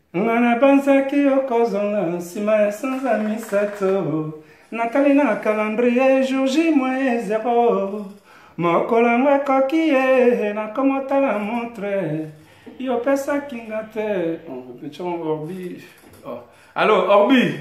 Ngana banzaki okozonga nsima ya sanza misato natali na calendrier jour J moins 0 mokolo ngo ekoki ye nakomotala montre yo pesaki nga te Orbi. Alors,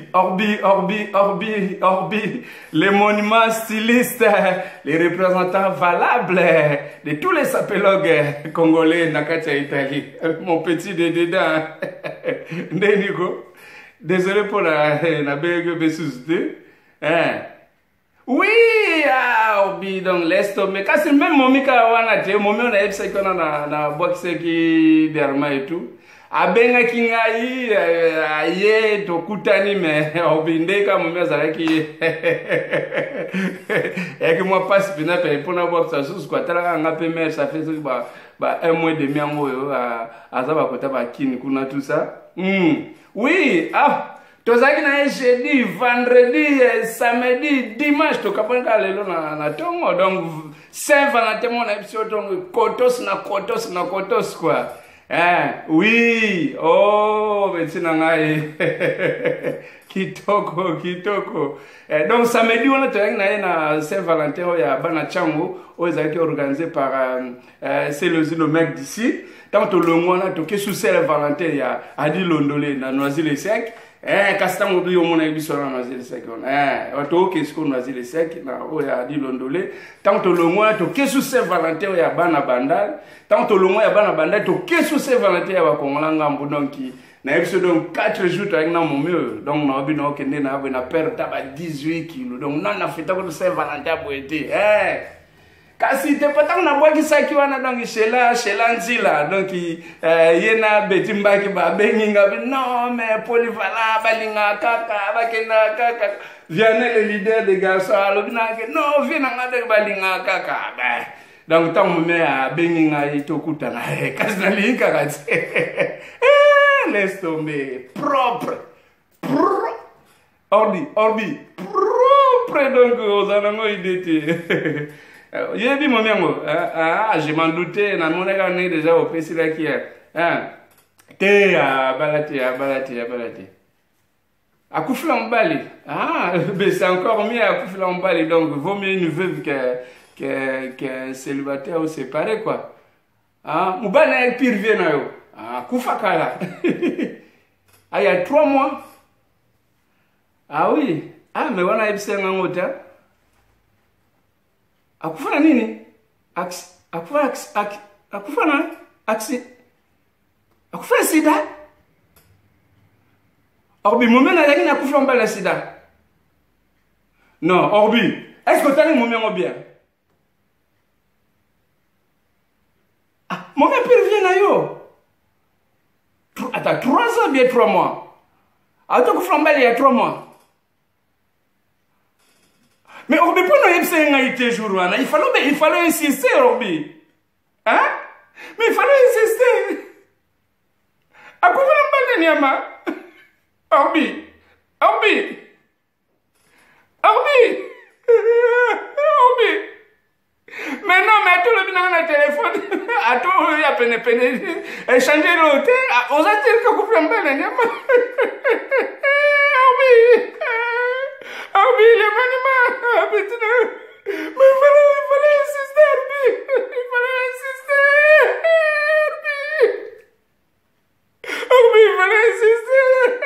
Orbi, les monuments stylistes, les représentants valables de tous les sapélogues congolais Nakatia Italie. Mon petit Dédéda, Nico, désolé pour la suscité. Oui, Orbi, donc laisse tomber. Quand c'est même mon mika wana te, mon mien na epsa qu'on a na boxe qui derma et tout. Abenga kingai aye tokutani me obindeka mume azalaki et que moi passe pina pe pona box sous quoi tala nga pe mer ça fait ba un mois et demi ngo azaba kota ba kini kuna tout ça. Oui, tozaki na jeudi, vendredi, samedi, dimanche to kapanga lelo na tongo donc Saint-Valentin mon épisode tongo kotos na kotos quoi. Oui, oh, kitoko. Donc, samedi, on a na Saint-Valentin, il y a Bana Chango, qui est organisé par le mec d'ici. Tant que on a toqué sous Saint-Valentin, il y a Adi Londolé, dans Noisy-le-Sec. Kastam obi omona biso na Noisy-le-Sec. To kesko Noisy-le-Sec, na oya Adi Londolé. Tant que l'on to kesu Saint-Valentin, il y a Bana Bandal. Tant que l'on a Bana Bandal, to kesu Saint-Valentin, il y a Kongolanga Mbononki. Na episode donc 4 jours avec na mon mieux. Donc na obi na okende na perdre 18 kilos. Donc na na feta ko Saint-Valentin boete. Kasi te patang na bwa kisaki wana donc shela nzila donc yena betimba ki ba benginga non mais polyvalent balinga kaka bakenda kaka Vianney le leader des garçons alobina ke non viens ngade balinga kaka donc tant me a benginga itokuta na kasi na linka kati laisse tomber propre orbi propre donc ozanango idete. Yebi mon miango, je m'en doutais, na mon gars déjà au PC là qui est, balati. À Koufla en Bali, mais c'est encore mieux à Koufla en Bali, donc vaut mieux une veuve qu'un célibataire ou séparé quoi. Moubana est pire vieux na yo, Koufa Kala. Il y a 3 mois. Ah oui, mais on a épicé un hôtel. Akufana nini? Akufana sida? Orbi, moment na yaki na akufana mbala sida? Non, Orbi, est-ce que tu as un moment bien? Moment pire na yo. Attends, 3 ans bien 3 mois. Attends, akufana mbala il y a 3 mois. Mais Orbi, pour nous, il fallait insister, Orbi. Hein? Mais il fallait insister. À quoi vous n'en parlez, Orbi. Mais non, mais à tout le monde dans le téléphone, à tout il y a peine, changer l'hôtel, on a dit que vous n'en parlez, Orbi, les maniments, mais il fallait insister, Orbi. Il fallait insister.